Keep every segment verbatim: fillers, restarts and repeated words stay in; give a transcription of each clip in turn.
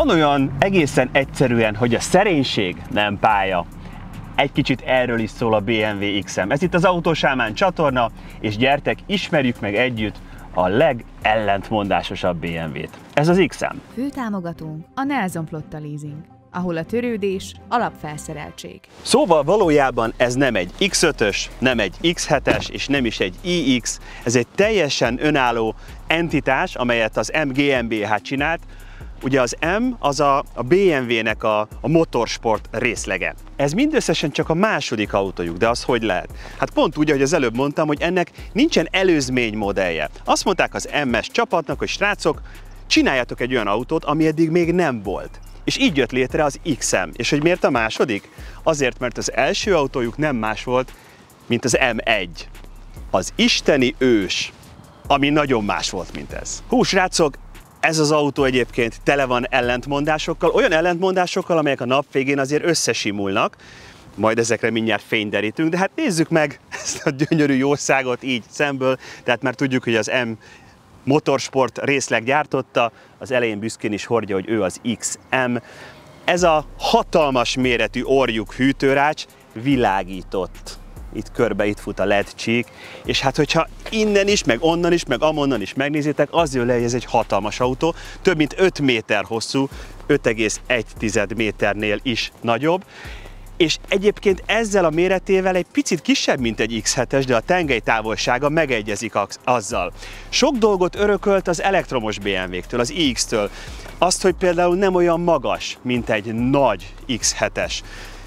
Van olyan egészen egyszerűen, hogy a szerénység nem pálya. Egy kicsit erről is szól a bé em vé iksz em. Ez itt az Autósámán csatorna, és gyertek, ismerjük meg együtt a legellentmondásosabb bé em vét. Ez az iksz em. Főtámogatónk a Nelson Flotta Leasing, ahol a törődés alapfelszereltség. Szóval valójában ez nem egy iksz ötös, nem egy iksz hetes és nem is egy i iksz, ez egy teljesen önálló entitás, amelyet az em gé em bé há csinált. Ugye az M az a, a bé em vének a, a motorsport részlege. Ez mindösszesen csak a második autójuk, de az hogy lehet? Hát pont úgy, ahogy az előbb mondtam, hogy ennek nincsen előzmény modellje. Azt mondták az em es csapatnak, hogy srácok, csináljátok egy olyan autót, ami eddig még nem volt. És így jött létre az iksz em. És hogy miért a második? Azért, mert az első autójuk nem más volt, mint az em egy. Az isteni ős, ami nagyon más volt, mint ez. Hú, srácok, ez az autó egyébként tele van ellentmondásokkal, olyan ellentmondásokkal, amelyek a nap végén azért összesimulnak, majd ezekre mindjárt fényderítünk, de hát nézzük meg ezt a gyönyörű jószágot így szemből, tehát már tudjuk, hogy az M motorsport részleg gyártotta, az elején büszkén is hordja, hogy ő az iksz em. Ez a hatalmas méretű orrjuk hűtőrács világított. Itt körbe itt fut a led csík, és hát hogyha innen is, meg onnan is, meg amonnan is megnézitek, az jön le, hogy ez egy hatalmas autó, több mint öt méter hosszú, öt egész egy méternél is nagyobb, és egyébként ezzel a méretével egy picit kisebb, mint egy iksz hetes, de a tengelytávolsága megegyezik azzal. Sok dolgot örökölt az elektromos bé em véktől, az i iksz-től. Azt, hogy például nem olyan magas, mint egy nagy iksz hetes.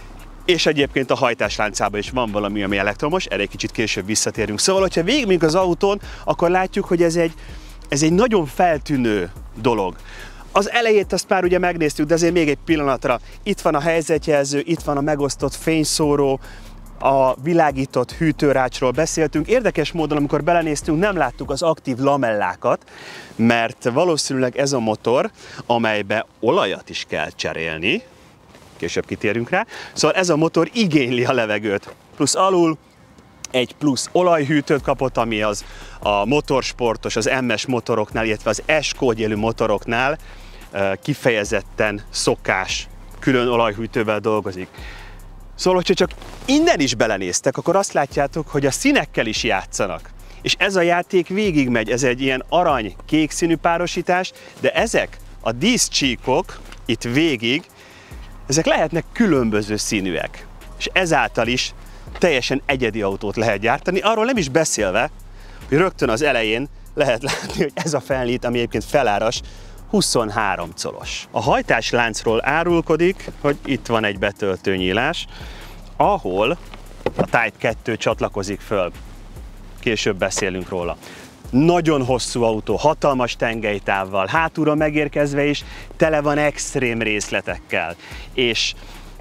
És egyébként a hajtásláncában is van valami, ami elektromos, erre egy kicsit később visszatérünk. Szóval, hogyha végigmegyünk az autón, akkor látjuk, hogy ez egy, ez egy nagyon feltűnő dolog. Az elejét azt már ugye megnéztük, de azért még egy pillanatra. Itt van a helyzetjelző, itt van a megosztott fényszóró, a világított hűtőrácsról beszéltünk. Érdekes módon, amikor belenéztünk, nem láttuk az aktív lamellákat, mert valószínűleg ez a motor, amelybe olajat is kell cserélni, később kitérünk rá, szóval ez a motor igényli a levegőt. Plusz alul egy plusz olajhűtőt kapott, ami az a motorsportos, az em es motoroknál, illetve az S kódjelű motoroknál kifejezetten szokás, külön olajhűtővel dolgozik. Szóval, hogyha csak innen is belenéztek, akkor azt látjátok, hogy a színekkel is játszanak. És ez a játék végigmegy, ez egy ilyen arany-kék színű párosítás, de ezek a díszcsíkok itt végig, ezek lehetnek különböző színűek. És ezáltal is teljesen egyedi autót lehet gyártani, arról nem is beszélve, hogy rögtön az elején lehet látni, hogy ez a felnyit, ami egyébként feláras, huszonhárom colos. A hajtásláncról árulkodik, hogy itt van egy betöltőnyílás, ahol a Type kettő csatlakozik föl. Később beszélünk róla. Nagyon hosszú autó, hatalmas tengelytávval, hátulra megérkezve is tele van extrém részletekkel. És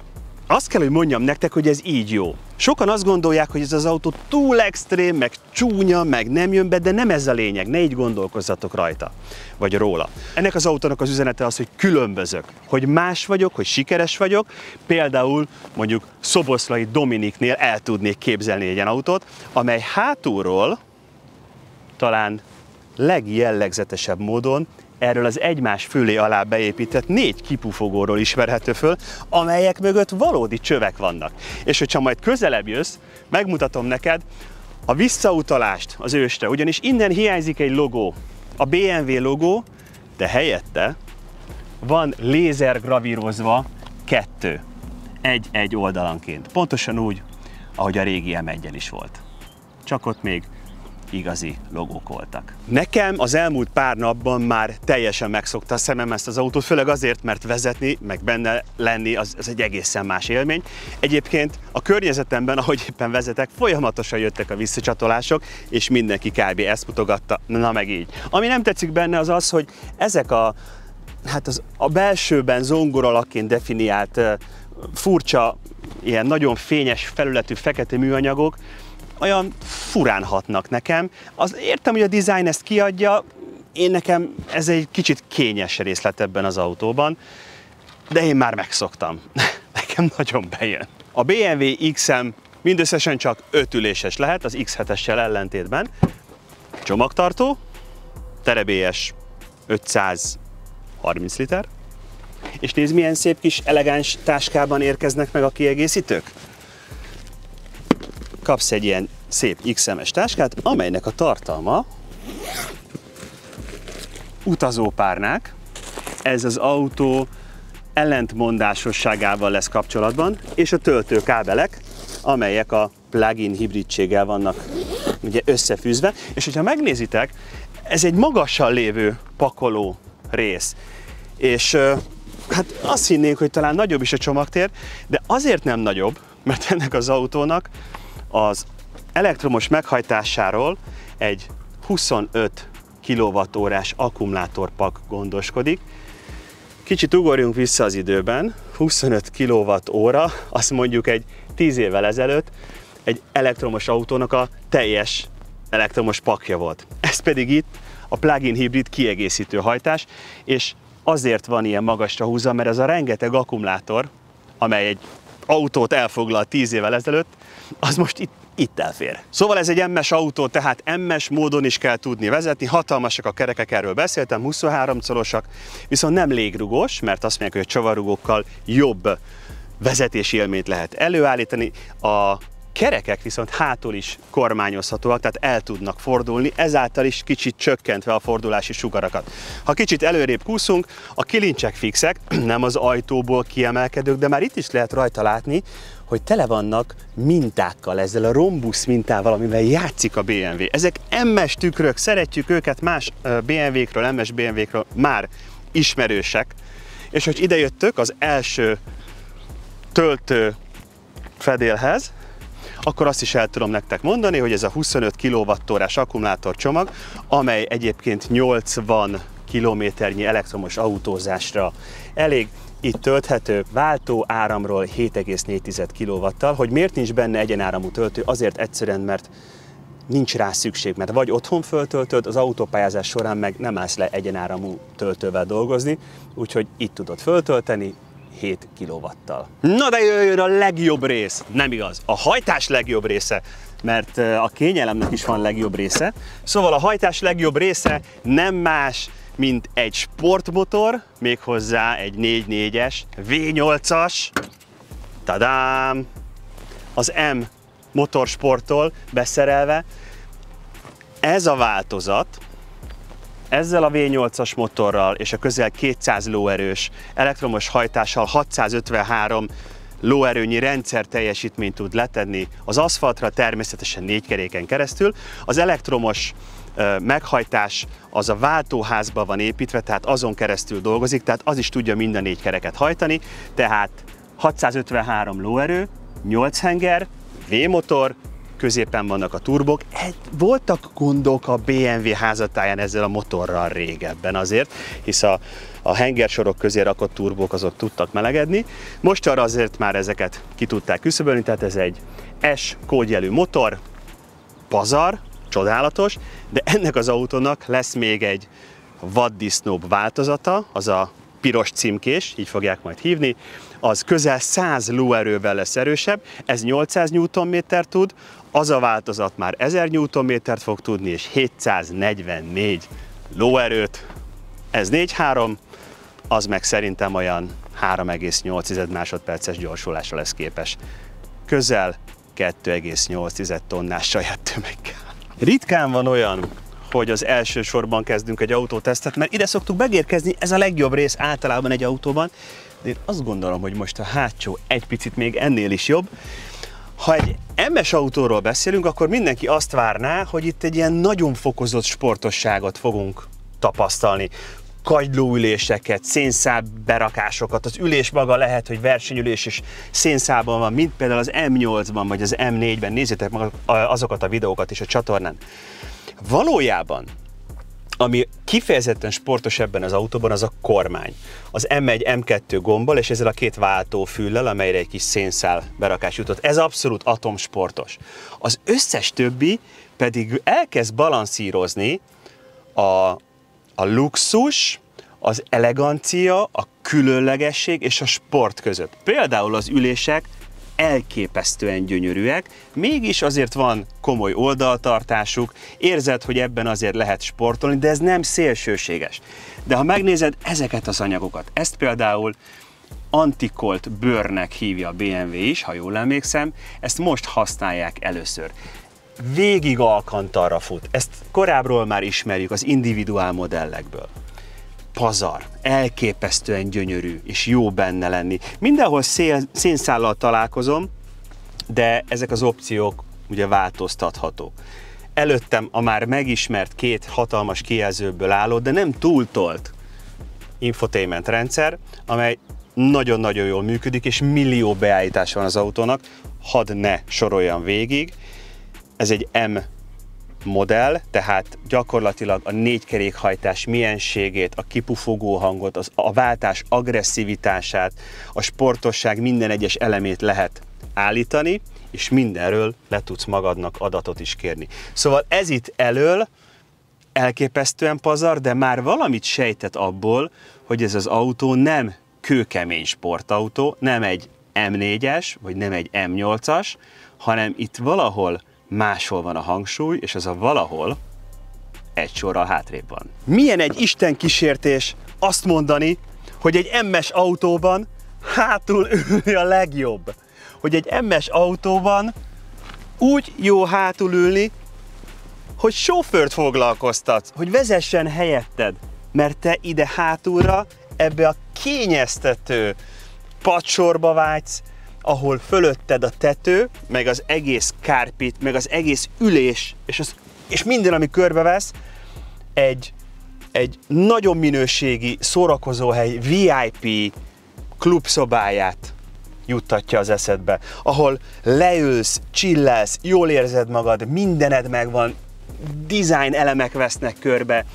azt kell, hogy mondjam nektek, hogy ez így jó. Sokan azt gondolják, hogy ez az autó túl extrém, meg csúnya, meg nem jön be, de nem ez a lényeg, ne így gondolkozzatok rajta, vagy róla. Ennek az autónak az üzenete az, hogy különbözök, hogy más vagyok, hogy sikeres vagyok, például mondjuk Szoboszlai Dominiknél el tudnék képzelni egy ilyen autót, amely hátulról talán legjellegzetesebb módon erről az egymás fölé alá beépített négy kipufogóról ismerhető föl, amelyek mögött valódi csövek vannak. És hogyha majd közelebb jössz, megmutatom neked a visszautalást az ősre, ugyanis innen hiányzik egy logó, a bé em vé logó, de helyette van lézergravírozva kettő, egy-egy oldalanként. Pontosan úgy, ahogy a régi em egyen is volt. Csak ott még igazi logók voltak. Nekem az elmúlt pár napban már teljesen megszokta a szemem ezt az autót, főleg azért, mert vezetni, meg benne lenni, az, az egy egészen más élmény. Egyébként a környezetemben, ahogy éppen vezetek, folyamatosan jöttek a visszacsatolások, és mindenki kb. Ezt mutogatta, na meg így. Ami nem tetszik benne az az, hogy ezek a, hát az, a belsőben zongoralakként definiált furcsa, ilyen nagyon fényes felületű fekete műanyagok, olyan furán hatnak nekem. Az értem, hogy a design ezt kiadja, én nekem ez egy kicsit kényes részlet ebben az autóban, de én már megszoktam. Nekem nagyon bejön. A bé em vé iksz em mindösszesen csak öt üléses lehet, az iksz hetessel ellentétben. Csomagtartó, terebélyes ötszázharminc liter, És nézd, milyen szép kis elegáns táskában érkeznek meg a kiegészítők. Kapsz egy ilyen szép iksz em-es táskát, amelynek a tartalma utazópárnák. Ez az autó ellentmondásosságával lesz kapcsolatban, és a töltőkábelek, amelyek a plug-in hibridséggel vannak ugye összefűzve. És hogyha megnézitek, ez egy magasan lévő pakoló rész. És hát azt hinnénk, hogy talán nagyobb is a csomagtér, de azért nem nagyobb, mert ennek az autónak az elektromos meghajtásáról egy huszonöt kilowattórás akkumulátorpak gondoskodik. Kicsit ugorjunk vissza az időben, huszonöt kilowatt-óra, azt mondjuk egy tíz évvel ezelőtt egy elektromos autónak a teljes elektromos pakja volt. Ez pedig itt a plug-in hibrid kiegészítő hajtás, és azért van ilyen magasra húzva, mert ez a rengeteg akkumulátor, amely egy autót elfoglal tíz évvel ezelőtt, az most itt, itt elfér. Szóval ez egy em-es autó, tehát em-es módon is kell tudni vezetni, hatalmasak a kerekek, erről beszéltem, huszonhárom colosak, viszont nem légrugós, mert azt mondják, hogy a csavarrugókkal jobb vezetési élményt lehet előállítani. A kerekek viszont hátul is kormányozhatóak, tehát el tudnak fordulni, ezáltal is kicsit csökkentve a fordulási sugarakat. Ha kicsit előrébb kúszunk, a kilincsek fixek, nem az ajtóból kiemelkedők, de már itt is lehet rajta látni, hogy tele vannak mintákkal, ezzel a rombusz mintával, amivel játszik a bé em vé. Ezek em-es tükrök, szeretjük őket, más bé em vékről, em-es bé em vékről már ismerősek, és hogy ide jöttök az első töltő fedélhez, akkor azt is el tudom nektek mondani, hogy ez a huszonöt kilowattórás akkumulátorcsomag, amely egyébként nyolcvan kilométernyi elektromos autózásra elég, itt tölthető, váltó áramról hét egész négy kilowattal. Hogy miért nincs benne egyenáramú töltő? Azért egyszerűen, mert nincs rá szükség, mert vagy otthon föltöltöd, az autópályázás során meg nem állsz le egyenáramú töltővel dolgozni, úgyhogy itt tudod föltölteni hét kilowattal. Na de jöjjön a legjobb rész! Nem igaz, a hajtás legjobb része, mert a kényelemnek is van legjobb része. Szóval a hajtás legjobb része nem más, mint egy sportmotor, méghozzá egy négy négyes vé nyolcas, tadám, az M motorsporttól beszerelve. Ez a változat, ezzel a vé nyolcas motorral és a közel kétszáz lóerős elektromos hajtással hatszázötvenhárom lóerőnyi rendszer teljesítményt tud letenni az aszfaltra, természetesen négy keréken keresztül. Az elektromos ö, meghajtás az a váltóházba van építve, tehát azon keresztül dolgozik, tehát az is tudja mind a négy kereket hajtani, tehát hatszázötvenhárom lóerő, nyolc henger, V-motor, középen vannak a turbok. Voltak gondok a bé em vé házatáján ezzel a motorral régebben azért, hisz a, a hengersorok közé rakott turbók azok tudtak melegedni. Most arra azért már ezeket ki tudták küszöbölni, tehát ez egy S kódjelű motor, pazar, csodálatos, de ennek az autónak lesz még egy vaddisznóbb változata, az a piros címkés, így fogják majd hívni, az közel száz lóerővel lesz erősebb, ez nyolcszáz newtonméter tud, az a változat már ezer newtonmétert fog tudni, és hétszáznegyvennégy lóerőt. Ez négy három, az meg szerintem olyan három egész nyolc másodperces gyorsulásra lesz képes. Közel kettő egész nyolc tonnás saját tömeggel. Ritkán van olyan, hogy az első sorban kezdünk egy autótesztet, mert ide szoktuk megérkezni, ez a legjobb rész általában egy autóban, de én azt gondolom, hogy most a hátsó egy picit még ennél is jobb. Ha egy em-es autóról beszélünk, akkor mindenki azt várná, hogy itt egy ilyen nagyon fokozott sportosságot fogunk tapasztalni. Kagylóüléseket, szénszál berakásokat, az ülés maga lehet, hogy versenyülés és szénszálban van, mint például az em nyolcban vagy az em négyben, nézzétek meg azokat a videókat is a csatornán. Valójában, ami kifejezetten sportos ebben az autóban, az a kormány. Az em egy em kettő gombbal és ezzel a két váltófüllel, amelyre egy kis szénszál berakás jutott. Ez abszolút atomsportos. Az összes többi pedig elkezd balanszírozni a, a luxus, az elegancia, a különlegesség és a sport között. Például az ülések elképesztően gyönyörűek, mégis azért van komoly oldaltartásuk, érzed, hogy ebben azért lehet sportolni, de ez nem szélsőséges. De ha megnézed ezeket az anyagokat, ezt például Anticolt bőrnek hívja a bé em vé is, ha jól emlékszem, ezt most használják először. Végig alkantarra fut, ezt korábbról már ismerjük az individuál modellekből. Pazar, elképesztően gyönyörű, és jó benne lenni. Mindenhol szél, szénszállal találkozom, de ezek az opciók ugye változtathatók. Előttem a már megismert két hatalmas kijelzőből álló, de nem túltolt infotainment rendszer, amely nagyon-nagyon jól működik, és millió beállítás van az autónak, hadd ne soroljam végig. Ez egy M modell, tehát gyakorlatilag a négykerékhajtás mienségét, a kipufogó hangot, az, a váltás agresszivitását, a sportosság minden egyes elemét lehet állítani, és mindenről le tudsz magadnak adatot is kérni. Szóval ez itt elől elképesztően pazar, de már valamit sejtett abból, hogy ez az autó nem kőkemény sportautó, nem egy M négyes, vagy nem egy M nyolcas, hanem itt valahol máshol van a hangsúly, és az a valahol egy sorral hátrébb van. Milyen egy istenkísértés azt mondani, hogy egy em-es autóban hátul ülni a legjobb. Hogy egy em-es autóban úgy jó hátul ülni, hogy sofőrt foglalkoztatsz, hogy vezessen helyetted, mert te ide hátulra, ebbe a kényeztető padsorba vágysz, ahol fölötted a tető, meg az egész kárpit, meg az egész ülés, és, az, és minden, ami körbevesz, egy, egy nagyon minőségi szórakozóhely vé i pé klubszobáját juttatja az eszedbe, ahol leülsz, chillelsz, jól érzed magad, mindened megvan, design elemek vesznek körbe,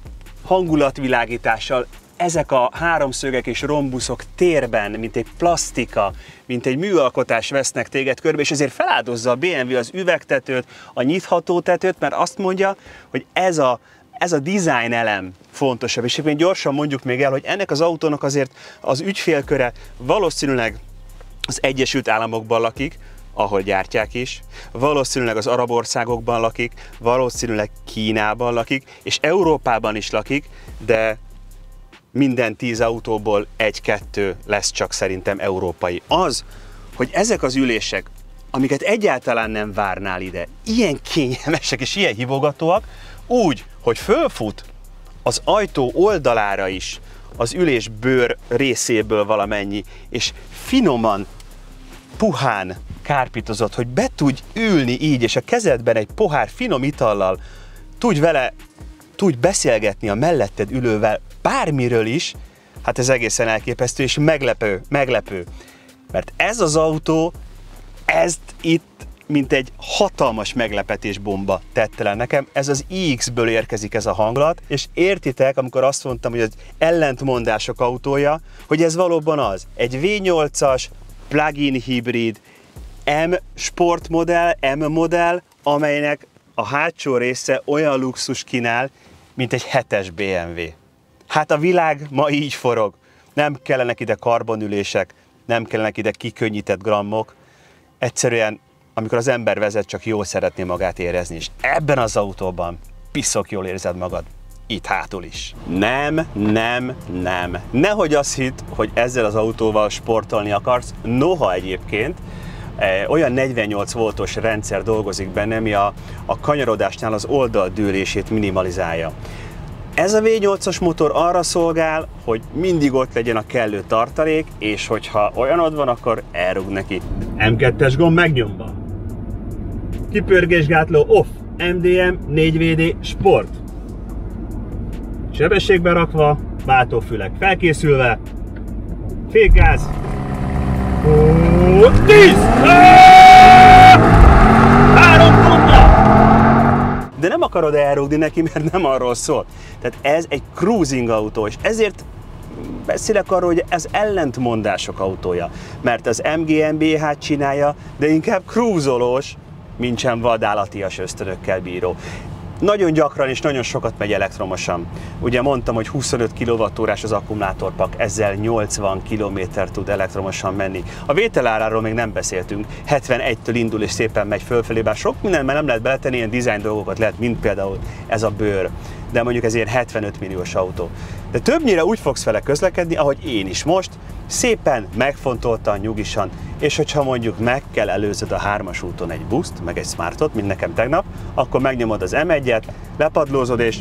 hangulatvilágítással, ezek a háromszögek és rombuszok térben, mint egy plastika, mint egy műalkotás vesznek téged körbe, és ezért feláldozza a bé em vé az üvegtetőt, a nyitható tetőt, mert azt mondja, hogy ez a, ez a design elem fontosabb. És éppen gyorsan mondjuk még el, hogy ennek az autónak azért az ügyfélköre valószínűleg az Egyesült Államokban lakik, ahol gyártják is, valószínűleg az arab országokban lakik, valószínűleg Kínában lakik, és Európában is lakik, de minden tíz autóból egy-kettő lesz csak szerintem európai. Az, hogy ezek az ülések, amiket egyáltalán nem várnál ide, ilyen kényelmesek és ilyen hívogatóak, úgy, hogy fölfut az ajtó oldalára is az ülés bőr részéből valamennyi, és finoman, puhán kárpitozott, hogy be tudj ülni így, és a kezedben egy pohár finom itallal tudj vele, tudj beszélgetni a melletted ülővel bármiről is, hát ez egészen elképesztő és meglepő, meglepő. Mert ez az autó, ezt itt, mint egy hatalmas meglepetésbomba tette le nekem. Ez az i iksz-ből érkezik ez a hangulat, és értitek, amikor azt mondtam, hogy az ellentmondások autója, hogy ez valóban az. Egy vé nyolcas plug-in hibrid M sportmodell, M modell, amelynek a hátsó része olyan luxus kínál, mint egy hetes bé em vé. Hát a világ ma így forog. Nem kellenek ide karbonülések, nem kellenek ide kikönnyített grammok. Egyszerűen, amikor az ember vezet, csak jól szeretné magát érezni, és ebben az autóban piszok jól érzed magad. Itt hátul is. Nem, nem, nem. Nehogy azt hidd, hogy ezzel az autóval sportolni akarsz, noha egyébként olyan negyvennyolc voltos rendszer dolgozik benne, ami a, a kanyarodásnál az oldaldőlését minimalizálja. Ez a vé nyolcas motor arra szolgál, hogy mindig ott legyen a kellő tartalék, és hogyha olyanod van, akkor elrúg neki. em kettes gomb megnyomva. Kipörgésgátló off. em dé em négy vé dé Sport. Sebességbe rakva, váltófülek felkészülve, fékgáz, tíz! Három tudja! De nem akarod elrúgni neki, mert nem arról szól. Tehát ez egy cruising autó, és ezért beszélek arról, hogy ez ellentmondások autója. Mert az em gé em bé há csinálja, de inkább cruisolós, mintsem vadállatias ösztönökkel bíró. Nagyon gyakran és nagyon sokat megy elektromosan. Ugye mondtam, hogy huszonöt kilowattórás az akkumulátorpak, ezzel nyolcvan kilométer tud elektromosan menni. A vételáráról még nem beszéltünk, hetvenegytől indul és szépen megy fölfelé, bár sok mindenben nem lehet beletenni, ilyen design dolgokat lehet, mint például ez a bőr. De mondjuk ez ilyen hetvenöt milliós autó. De többnyire úgy fogsz vele közlekedni, ahogy én is most, szépen, megfontoltan, nyugisan, és hogyha mondjuk meg kell előzöd a hármas úton egy buszt, meg egy smartot, mint nekem tegnap, akkor megnyomod az em egyet, lepadlózod és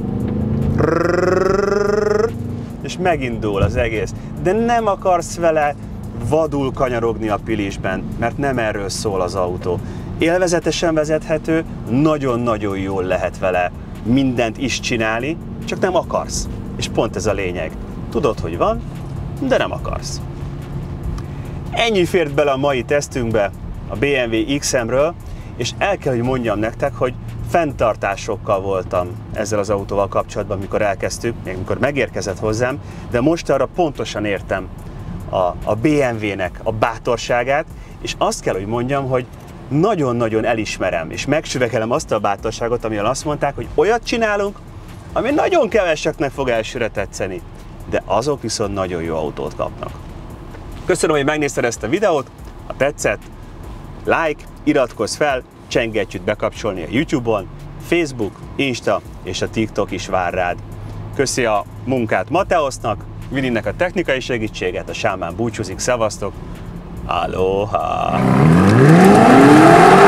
és megindul az egész. De nem akarsz vele vadul kanyarogni a Pilisben, mert nem erről szól az autó. Élvezetesen vezethető, nagyon-nagyon jól lehet vele mindent is csinálni, csak nem akarsz. És pont ez a lényeg. Tudod, hogy van, de nem akarsz. Ennyi fért bele a mai tesztünkbe a bé em vé iksz em-ről, és el kell, hogy mondjam nektek, hogy fenntartásokkal voltam ezzel az autóval kapcsolatban, mikor elkezdtük, még mikor megérkezett hozzám, de most arra pontosan értem a, a bé em vé-nek a bátorságát, és azt kell, hogy mondjam, hogy nagyon-nagyon elismerem, és megsüvegelem azt a bátorságot, amivel azt mondták, hogy olyat csinálunk, ami nagyon keveseknek fog elsőre tetszeni, de azok viszont nagyon jó autót kapnak. Köszönöm, hogy megnézted ezt a videót, ha tetszett, like, iratkozz fel, csengettyűt bekapcsolni a YouTube-on, Facebook, Insta és a TikTok is vár rád. Köszi a munkát Mateusznak, Vilinek a technikai segítséget, a Sámán búcsúzik, szevasztok, aloha!